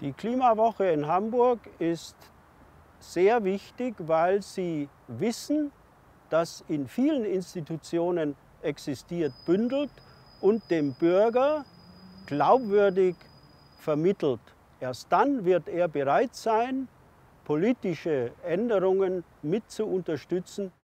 Die Klimawoche in Hamburg ist sehr wichtig, weil sie Wissen, das in vielen Institutionen existiert, bündelt und dem Bürger glaubwürdig vermittelt. Erst dann wird er bereit sein, politische Änderungen mit zu unterstützen.